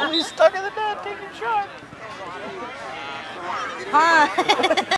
He's stuck in the net taking shots. Hi.